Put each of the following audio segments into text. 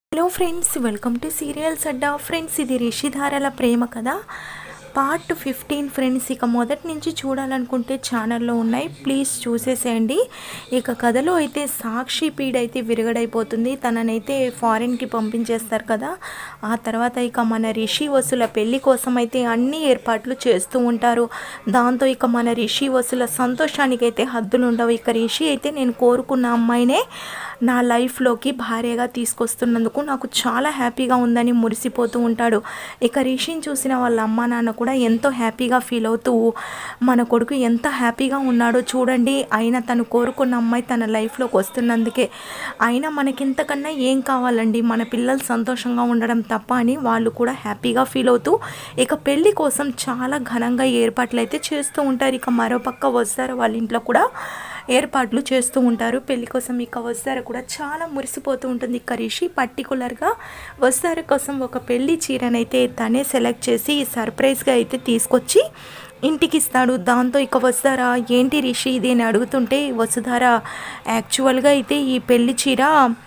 Hello friends, welcome to serials అడ్డా. Friends, ఇది రిషిధారల ప్రేమ కదా, పార్ట్ 15 ఫ్రెండ్స్. ఇక మొదటి నుంచి చూడాలనుకుంటే ఛానల్లో ఉన్నాయి, ప్లీజ్ చూసేసేయండి. ఇక కథలో అయితే సాక్షి పీడైతే విరగడైపోతుంది. తననైతే ఫారిన్కి పంపించేస్తారు కదా. ఆ తర్వాత ఇక మన రిషి వసుల పెళ్లి కోసం అయితే అన్ని ఏర్పాట్లు చేస్తూ ఉంటారు. దాంతో ఇక మన రిషి వసుల సంతోషానికైతే హద్దులు ఉండవు. ఇక రిషి అయితే నేను కోరుకున్న అమ్మాయినే నా లైఫ్లోకి భార్యగా తీసుకొస్తున్నందుకు నాకు చాలా హ్యాపీగా ఉందని మురిసిపోతూ ఉంటాడు. ఇక రిషిని చూసిన వాళ్ళ అమ్మ నాన్న కూడా ఎంతో హ్యాపీగా ఫీల్ అవుతూ, మన కొడుకు ఎంత హ్యాపీగా ఉన్నాడో చూడండి, అయినా తను కోరుకున్న అమ్మాయి తన లైఫ్లోకి వస్తున్నందుకే, అయినా మనకింతకన్నా ఏం కావాలండి, మన పిల్లలు సంతోషంగా ఉండడం తప్ప అని వాళ్ళు కూడా హ్యాపీగా ఫీల్ అవుతూ ఇక పెళ్లి కోసం చాలా ఘనంగా ఏర్పాట్లు అయితే చేస్తూ ఉంటారు. ఇక మరోపక్క వస్తారు వాళ్ళ ఇంట్లో కూడా ఏర్పాట్లు చేస్తూ ఉంటారు పెళ్లి కోసం. ఇక వస్తారు కూడా చాలా మురిసిపోతూ ఉంటుంది. ఇక రిషి పర్టికులర్గా వస్తారు కోసం ఒక పెళ్లి చీరనైతే తనే సెలెక్ట్ చేసి సర్ప్రైజ్గా అయితే తీసుకొచ్చి ఇంటికి ఇస్తాడు. దాంతో ఇక వసుధార, ఏంటి రిషి ఇది అని అడుగుతుంటే, వసుధార యాక్చువల్గా అయితే ఈ పెళ్లి చీర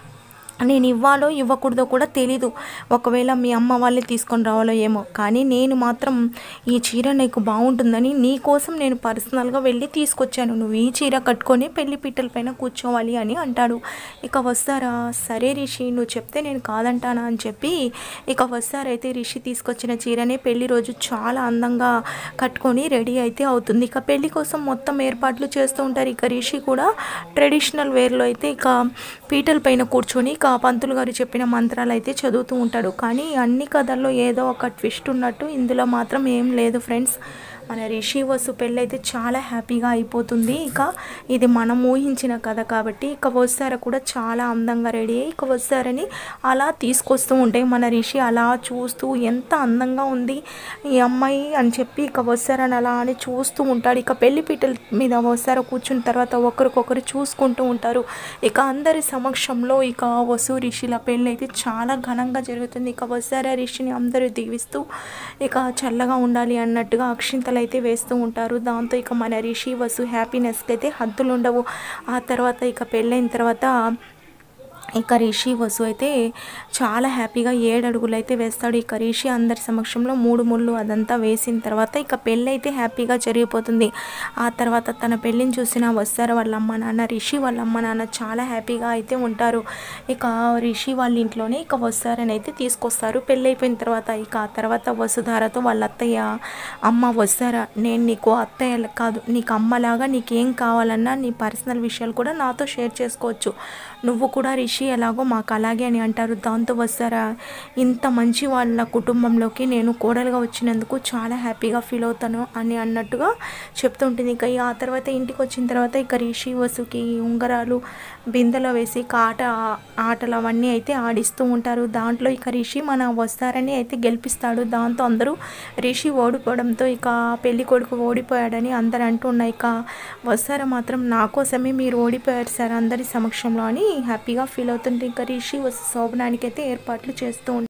నేను ఇవ్వాలో ఇవ్వకూడదో కూడా తెలీదు, ఒకవేళ మీ అమ్మ వాళ్ళే తీసుకొని రావాలో ఏమో, కానీ నేను మాత్రం ఈ చీర నీకు బాగుంటుందని నీ కోసం నేను పర్సనల్గా వెళ్ళి తీసుకొచ్చాను, నువ్వు ఈ చీర కట్టుకొని పెళ్లి పీటల పైన కూర్చోవాలి అని అంటాడు. ఇక వస్తారా, సరే రిషి నువ్వు చెప్తే నేను కాదంటానా అని చెప్పి ఇక వస్తారైతే రిషి తీసుకొచ్చిన చీరనే పెళ్లి రోజు చాలా అందంగా కట్టుకొని రెడీ అయితే అవుతుంది. ఇక పెళ్లి కోసం మొత్తం ఏర్పాట్లు చేస్తూ ఉంటారు. ఇక రిషి కూడా ట్రెడిషనల్ వేర్లో అయితే ఇక పీటల పైన కూర్చొని ఇక పంతులు గారు చెప్పిన మంత్రాలు అయితే చదువుతూ ఉంటాడు. కానీ అన్ని కథల్లో ఏదో ఒక ట్విస్ట్ ఉన్నట్టు ఇందులో మాత్రం ఏం లేదు ఫ్రెండ్స్. మన రిషి వసు పెళ్ళి అయితే చాలా హ్యాపీగా అయిపోతుంది. ఇక ఇది మనం ఊహించిన కథ కాబట్టి ఇక వస్తార కూడా చాలా అందంగా రెడీ అయ్యి ఇక వస్తారని అలా తీసుకొస్తూ ఉంటే మన రిషి అలా చూస్తూ ఎంత అందంగా ఉంది ఈ అమ్మాయి అని చెప్పి ఇక వస్తారని అలా అని చూస్తూ ఉంటాడు. ఇక పెళ్లి పీటల మీద వస్తార కూర్చున్న తర్వాత ఒకరికొకరు చూసుకుంటూ ఉంటారు. ఇక అందరి సమక్షంలో ఇక వసు రిషిల పెళ్ళి అయితే చాలా ఘనంగా జరుగుతుంది. ఇక వస్తార రిషిని అందరూ దీవిస్తూ ఇక చల్లగా ఉండాలి అన్నట్టుగా అక్షింతలు అయితే వేస్తూ ఉంటారు. దాంతో ఇక మన రిషి వసు హ్యాపీనెస్కి అయితే హద్దులు ఉండవు. ఆ తర్వాత ఇక పెళ్ళైన తర్వాత ఇక రిషి వసు అయితే చాలా హ్యాపీగా 7 అడుగులు అయితే వేస్తాడు. ఇక రిషి అందరి సమక్షంలో 3 ముళ్ళు అదంతా వేసిన తర్వాత ఇక పెళ్ళి అయితే హ్యాపీగా జరిగిపోతుంది. ఆ తర్వాత తన పెళ్ళిని చూసిన వస్తారు వాళ్ళ అమ్మ నాన్న, రిషి వాళ్ళ అమ్మ నాన్న చాలా హ్యాపీగా అయితే ఉంటారు. ఇక రిషి వాళ్ళ ఇంట్లోనే ఇక వస్తారని అయితే తీసుకొస్తారు పెళ్ళి అయిపోయిన తర్వాత. ఇక ఆ తర్వాత వసుధారతో వాళ్ళ అత్తయ్య, అమ్మ వస్తారా, నేను నీకు అత్తయ్య కాదు, నీకు అమ్మలాగా నీకేం కావాలన్నా నీ పర్సనల్ విషయాలు కూడా నాతో షేర్ చేసుకోవచ్చు, నువ్వు కూడా రిషి ఎలాగో మాకు అలాగే అని అంటారు. దాంతో వస్తారా, ఇంత మంచి వాళ్ళ కుటుంబంలోకి నేను కోడలుగా వచ్చినందుకు చాలా హ్యాపీగా ఫీల్ అవుతాను అని అన్నట్టుగా చెప్తుంటుంది. ఇక ఆ తర్వాత ఇంటికి వచ్చిన తర్వాత ఇక రిషి వసుకి ఉంగరాలు బిందెలో వేసి ఆటలు అవన్నీ అయితే ఆడిస్తూ ఉంటారు. దాంట్లో ఇక రిషి మన వస్తారని అయితే గెలిపిస్తాడు. దాంతో అందరూ రిషి ఓడిపోవడంతో ఇక పెళ్లి కొడుకు ఓడిపోయాడని అందరు అంటున్నాయి. ఇక వస్తార మాత్రం నా కోసమే మీరు ఓడిపోయారు సార్ అందరి సమక్షంలో అని హ్యాపీగా ఫీల్ అవుతుంది. ఇంకా రిషి వసు శోభనానికి అయితే ఏర్పాట్లు చేస్తూ